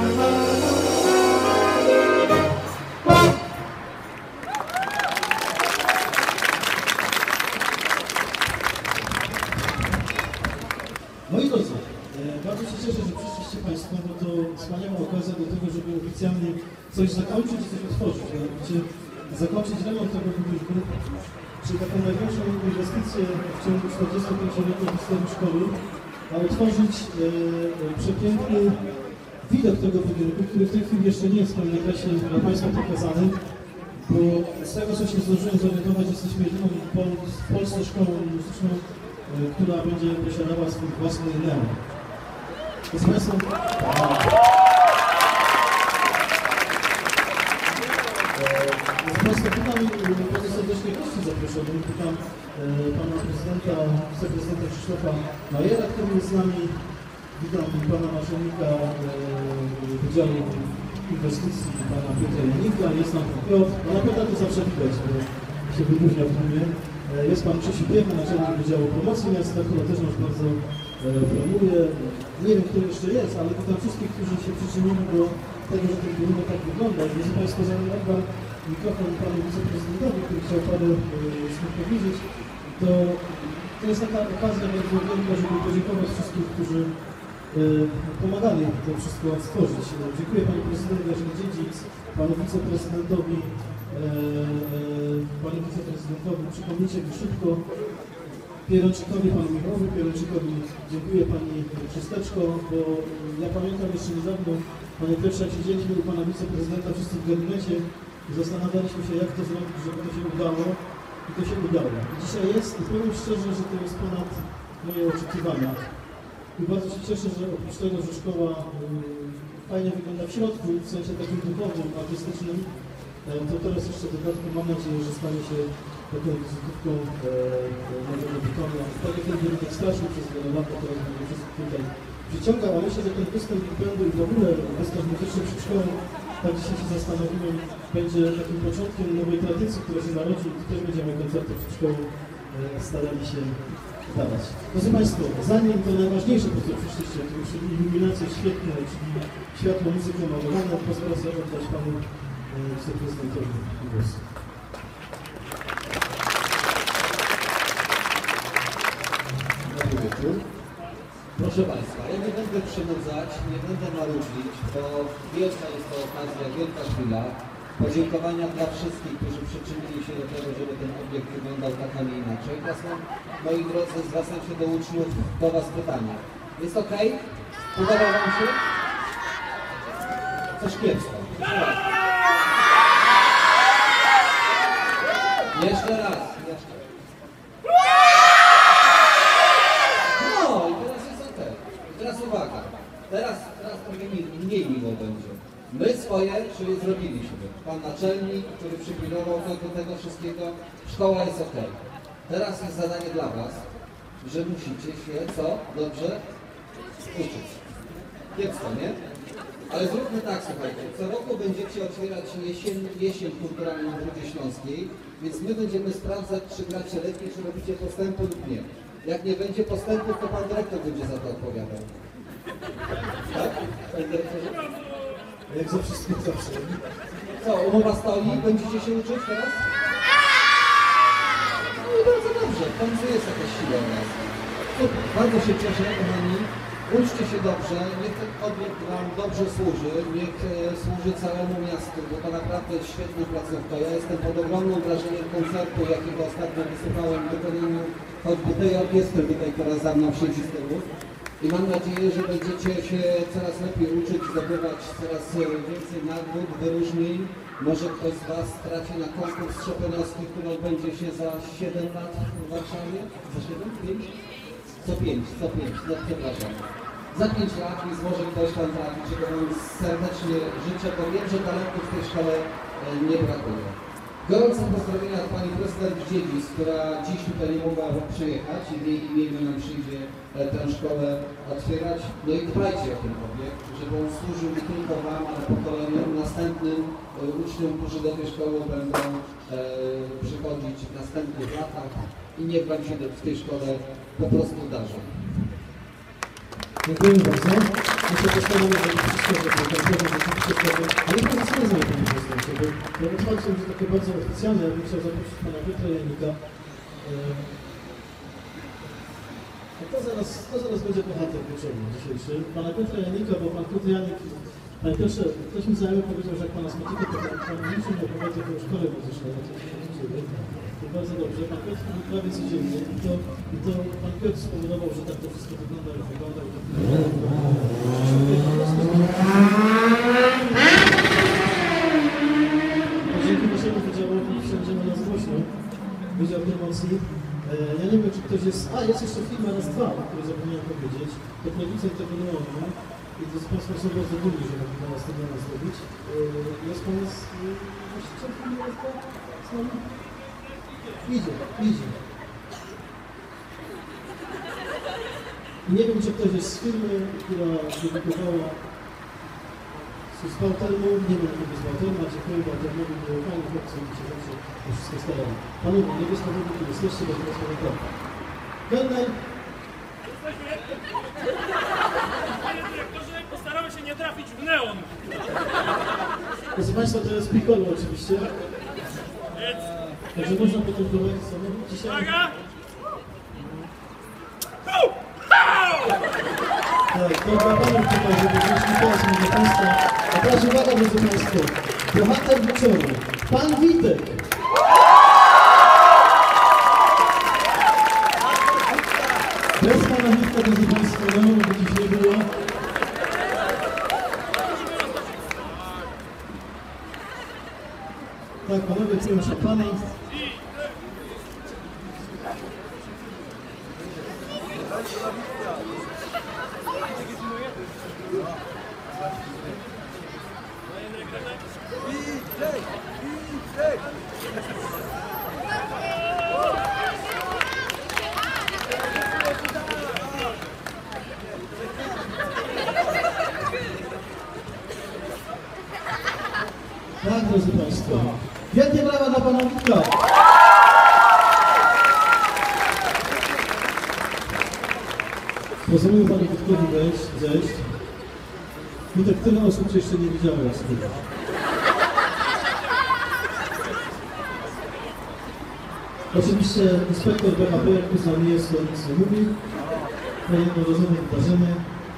Moi drodzy, bardzo się cieszę, że przyszliście Państwo, bo to wspaniała okazja do tego, żeby oficjalnie coś zakończyć i coś otworzyć, mianowicie zakończyć remont tego budynku, czyli taką największą inwestycję w ciągu 45-letniej historii szkoły, a otworzyć przepiękny widok tego budynku, który w tej chwili jeszcze nie jest w pełnym zakresie dla Państwa pokazany, bo z tego, co się zdążyłem zorientować, jesteśmy jedyną w Polsce szkołą muzyczną, która będzie posiadała swój własny neon. Proszę Państwa, pytam bardzo serdecznie gości zaproszonych. Pytam pana prezydenta, wiceprezydenta Krzysztofa Majera, który jest z nami. Witam pana naczelnika Wydziału Inwestycji, pana Piotra Janika. Jest tam pan Piotr. Pana Piotra to zawsze widać, bo się wyróżnia w tłumie. Jest pan Krzysiu Piechna, naczelnik Wydziału Promocji Miasta, który też nas bardzo promuje. Nie wiem, kto jeszcze jest, ale witam wszystkich, którzy się przyczynili do tego, że ten budynek tak wygląda. Jeśli Państwo zanim oddam mikrofon panu wiceprezydentowi, który chciał parę słów powiedzieć, to jest taka okazja bardzo wielka, żeby podziękować wszystkim, którzy pomagali to wszystko stworzyć. Dziękuję panu prezydentowi Grażynie Dziedzic, panu wiceprezydentowi, przypomnijcie mi szybko, Pierończykowi, panu Michałowi Pierończykowi, dziękuję pani Krzysteczko, bo ja pamiętam jeszcze niedawno, panie Piotrze, jak siedzieliśmy u pana wiceprezydenta wszyscy w gabinecie i zastanawialiśmy się, jak to zrobić, żeby to się udało, i to się udało. I dzisiaj jest, i powiem szczerze, że to jest ponad moje oczekiwania. I bardzo się cieszę, że oprócz tego, że szkoła fajnie wygląda w środku, w sensie takim duchowym, artystycznym, to teraz jeszcze dodatkowo mam nadzieję, że stanie się taką wizytówką nowego betonu. Tak jak ten budynek straszny przez wiele lat, teraz będzie wszystko tutaj przyciągał, a myślę, że ten występ Big Bandu i w ogóle występ muzyczny przed szkołą, tak dzisiaj się zastanowiłem, będzie takim początkiem nowej tradycji, która się narodzi i też będziemy koncerty przed szkołą starali się dawać. Drodzy Państwo, zanim to najważniejsze, po co przyszliście, czyli iluminacje świetne, czyli światło, muzyka malowana, pozwolę sobie oddać panu wiceprezydentowi głos. Dobry wieczór. Proszę Państwa, ja nie będę przynudzać, nie będę marudzić, bo wielka jest to okazja, wielka chwila podziękowania dla wszystkich, którzy przyczynili się do tego, żeby ten obiekt wyglądał tak, a nie inaczej. Teraz mam, moi drodzy, zwracam się do uczniów, do Was pytanie. Jest ok? Podoba Wam się? Coś kiepsko. Jeszcze raz. No i teraz jest ok. I teraz uwaga. Teraz trochę mniej miło będzie. My swoje, czyli zrobiliśmy. Pan naczelnik, który przypilnował do tego wszystkiego, szkoła jest ok. Teraz jest zadanie dla Was, że musicie się, co? Dobrze? Uczyć. Kiepsko, nie? Ale zróbmy tak, słuchajcie. Co roku będziecie otwierać jesień kulturalną w Rudzie Śląskiej, więc my będziemy sprawdzać, czy gracie lepiej, czy robicie postępy lub nie. Jak nie będzie postępów, to pan dyrektor będzie za to odpowiadał. Tak? Panie dyrektorze? Jak za wszystkich zawsze. Co, umowa stoi? Będziecie się uczyć teraz? No i bardzo dobrze, w końcu jest jakaś siła u nas. Super, bardzo się cieszę, kochani. Uczcie się dobrze, niech ten obiekt Wam dobrze służy, niech służy całemu miastu, bo to naprawdę jest świetna placówka. Ja jestem pod ogromnym wrażeniem koncertu, jakiego ostatnio wysłuchałem w wykonaniu choćby tej orkiestry tutaj, która za mną siedzi z tyłu. I mam nadzieję, że będziecie się coraz lepiej uczyć, zdobywać coraz więcej nagród, wyróżnień. Może ktoś z Was trafi na konkurs Chopinowski, który odbędzie się za 7 lat w Warszawie. Za 7? 5? Co 5, no przepraszam. Za 5 lat, więc może ktoś tam trafi, czego Wam serdecznie życzę, bo wiem, że talentów w tej szkole nie brakuje. Gorące pozdrowienia od Pani Prezydent Dziedzic, która dziś tutaj nie mogła przyjechać i w jej imieniu nam przyjdzie tę szkołę otwierać. No i dbajcie o ten obiekt, żeby on służył nie tylko Wam, ale pokoleniom następnym uczniom, którzy do tej szkoły będą przychodzić w następnych latach i niech Wam się w tej szkole po prostu darzy. Dziękuję bardzo. Muszę postawić, że wszystko, że to ale to jest nie panie prezydencie, bo ja otwarcie już takie bardzo oficjalne, ja bym chciał zaprosić pana Piotra Janika. To zaraz będzie bohater wieczoru dzisiejszy. Pana Piotra Janika, bo pan Piotr Janik, panie Piotrze, ktoś mi znajomy powiedział, że jak pana spotyka, to pan niczym nie opowiada o szkole muzycznej, na coś się dzieje. To bardzo dobrze. Pan Piotr był prawie codziennie i to pan Piotr spowodował, że tak to wszystko wygląda, jak wygląda. Dzięki naszemu wydziałowi wsiądziemy na głośno. Wydział Promocji. Ja nie wiem, czy ktoś jest... A, jest jeszcze firma Raz 2, o której zapomniałem powiedzieć. To producent tego neonu. I drodzy Państwo są bardzo dumni, że mogli dla nas ten neon zrobić. Jest Pan właściciel firmy Raz 2 z nami? Idzie. I nie wiem, czy ktoś jest z firmy, która dedykowała z Bałtermu, nie wiem, kiedy z Bałtermu, a dziękuję Bałtermowi, było fajnie, chłopcy, i się zawsze to wszystko starali. Panowie, nie bez powodu, kiedy jesteście, bo teraz mamy tak. Kelner! Panie dyrektorze, postaramy się nie trafić w neon. Proszę Państwa, to jest Piccolo oczywiście. Także można potem prowadzić samochód dzisiaj. Uwaga! Tak, to dla Panów tutaj, żeby wrócić teraz, proszę Państwa. A teraz uwaga, drodzy Państwo. Bohater wieczoru. Pan Witek. Bez Pana Witka, drodzy Państwo, no, by dziś nie było. Tak, Panowie piją szampana. Tak, drodzy Państwo. Wielkie brawa dla Pana Witka. Pozwolę Panu Witkowi zejść. Witek, tyle osób Cię jeszcze nie widziało jak słucha. Oczywiście inspektor BHP, jak tu z nami jest, to nic nie mówi. To jednorazowe wydarzenie.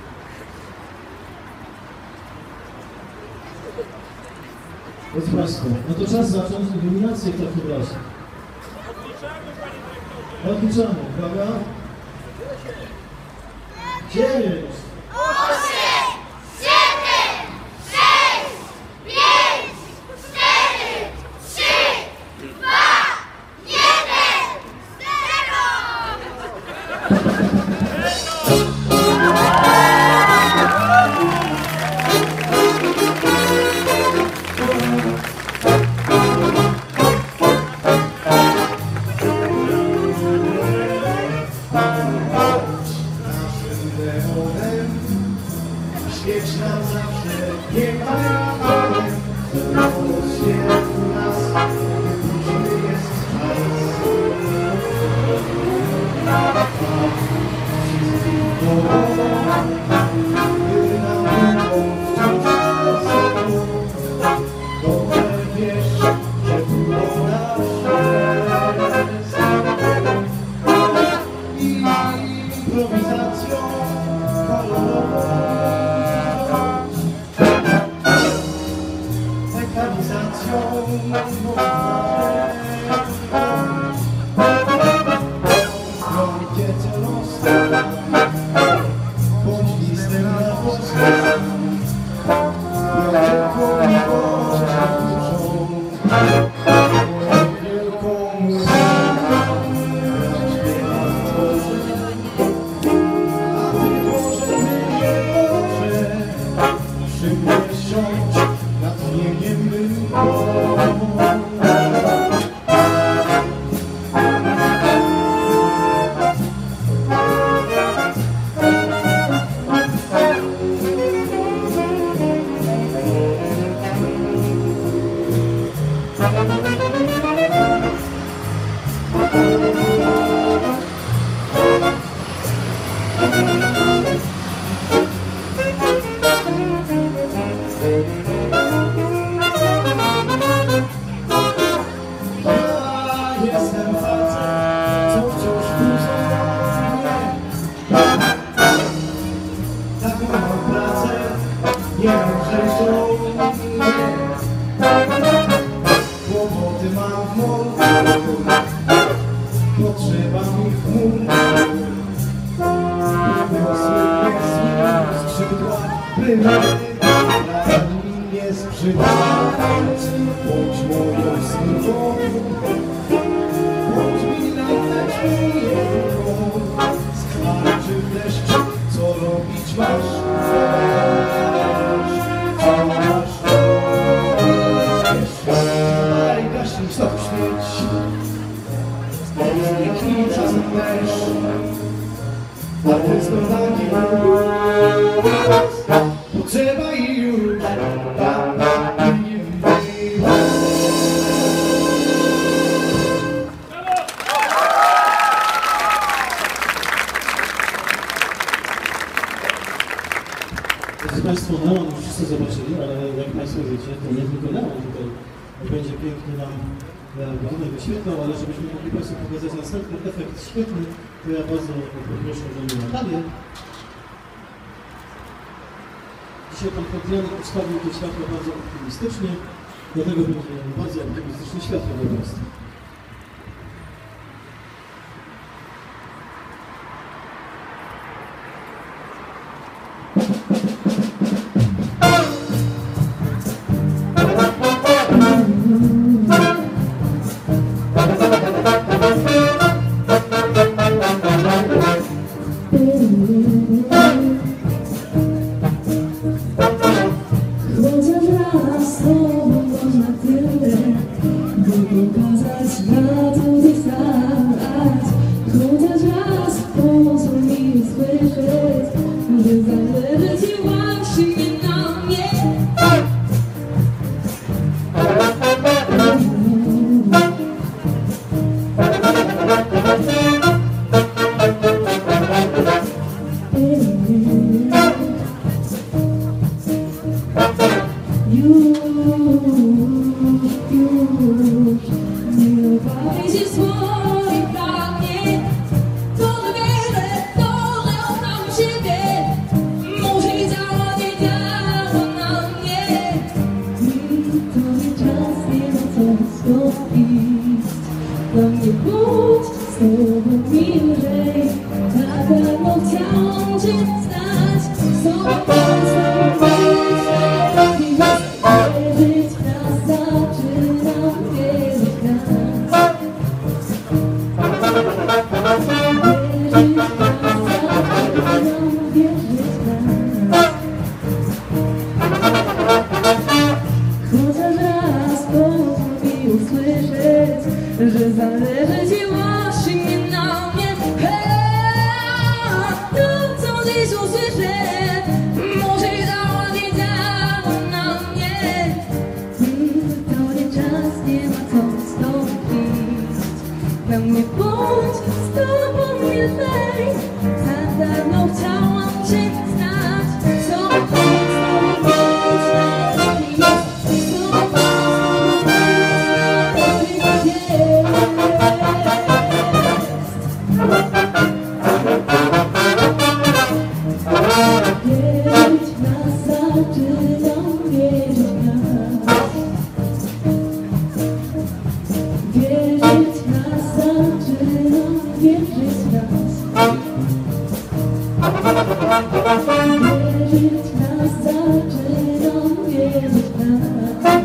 Drodzy Państwo, no to czas zacząć iluminację w takim razie. Odliczamy, uwaga. 9, 8, 7, 6, 5, 4, 3, 2, demonem, świeć nam zawsze piekałem, rozświetl nas, gdzie jest czas. Wszystkim pomogą, by nam wciąż sobą, dobrze wiesz, że było nasze. Improwizacją kolorową, mekanizacją Robicie celostwa, bądź listem na postach, wielką miłością duszą, wielką muzyką, śpiewam tworzy. Przymiesiąc nad niegiem było. Kłopoty mam w morzu, potrzeba mi chmur. Wiosły skrzydła, by nie sprzyjać. Bądź moją skrzydłą, bądź mi najlepszą. Skarczy w deszczu, co robić masz? Co masz? Daj gaśnik, stop śmieć. Zniknij czasem też. A ty z konagi potrzeba i już nie wyjdzie. Drodzy Państwo, neon już wszyscy zobaczyli, ale jak Państwo wiecie, to nie tylko neon tutaj będzie pięknie nam budynek wyświetlał, ale żebyśmy mogli Państwu pokazać następny efekt świetny, to ja bardzo proszę o mnie Natalię. Dzisiaj Pan Podrianek ustawił to światło bardzo optymistycznie, dlatego będzie bardzo optymistyczne światło dla Państwa. Że zależy ci właśnie na mnie. To co dziś usłyszę, może załadnie dało na mnie. To nie czas, nie ma co wstąpić. We mnie bądź, z tobą milej. Tak dawno chciałam cię znać. Z tobą bądź, lepiej jest. Z tobą bądź, lepiej jest. Wierzyć w nas, zaczynam wierzyć w nas. Wierzyć w nas, zaczynam wierzyć w nas. Wierzyć w nas, zaczynam wierzyć w nas.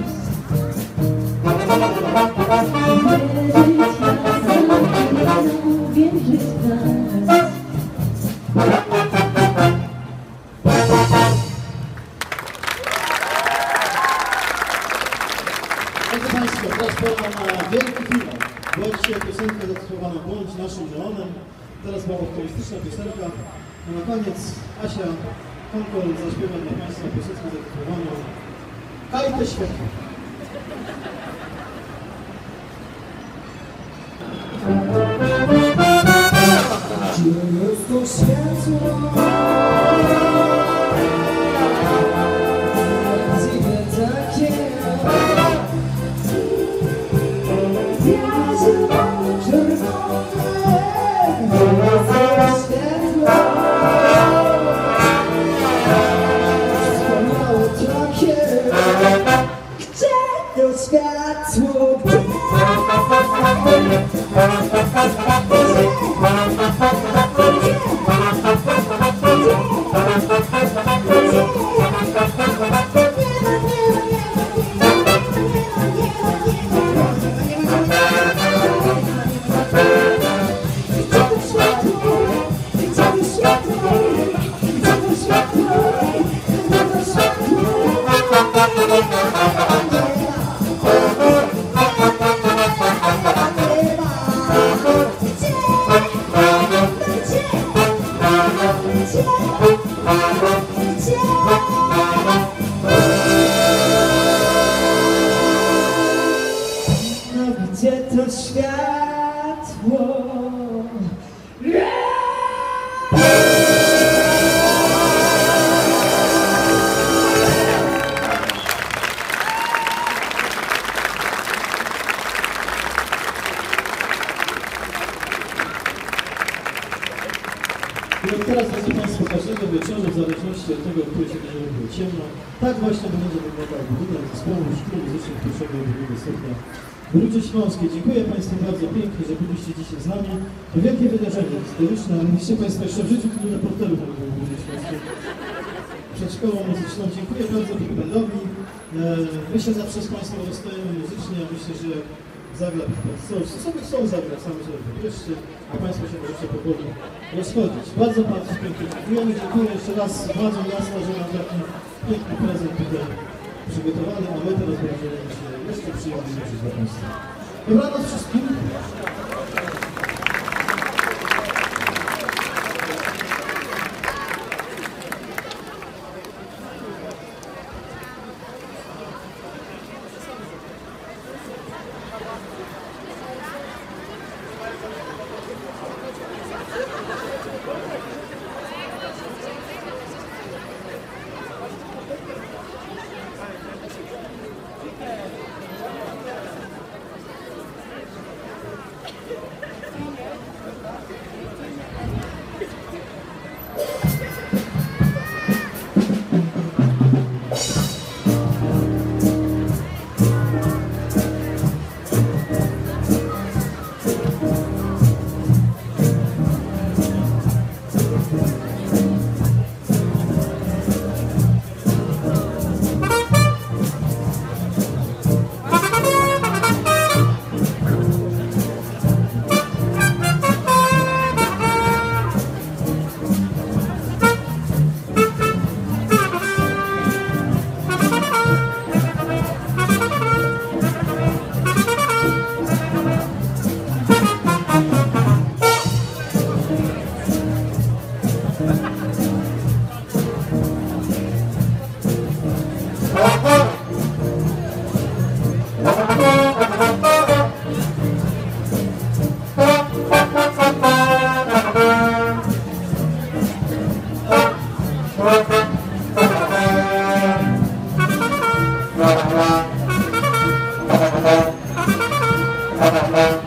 Wierzyć w nas, zaczynam wierzyć w nas. Drodzy Państwo, teraz pora na wielki finał. Bądźcie piosenkę zatytułowaną Bądź naszym neonem. Teraz była optymistyczna piosenka. A na koniec Asia Konkol zaśpiewa dla Państwa piosenkę zatytułowaną Kajte światło. Gdzie jest to światło? Dziwne takie. Ja zielone, czerwone. Światło. Wspaniałe takie. światło. No gdzie to światło? I od teraz, drodzy Państwo, każdego wieczoru, w zależności od tego, który się będzie robiło ciemno, tak właśnie będzie wyglądał budynek zespołu Szkół Muzycznych pierwszego i drugiego stopnia w Rudzie Śląskiej. Dziękuję Państwu bardzo pięknie, że byliście dzisiaj z nami. To wielkie wydarzenie historyczne. Mówiliście Państwo jeszcze w życiu tylu reporterów na Rudzie Śląskiej. Przed Szkołą Muzyczną. Dziękuję bardzo Big Bandowi. My się zawsze z Państwem rozstajemy muzycznie. Ja myślę, że jak zagra sobie chcą zagrać, sami sobie wybierzcie, a Państwo się możecie powoli rozchodzić. Bardzo pięknie dziękujemy. Dziękuję jeszcze raz władzom miasta, że nam taki piękny prezent tutaj przygotowali, a my teraz będziemy się jeszcze przyjemnie życzyć dla Państwa. Dobranoc wszystkim. Thank you.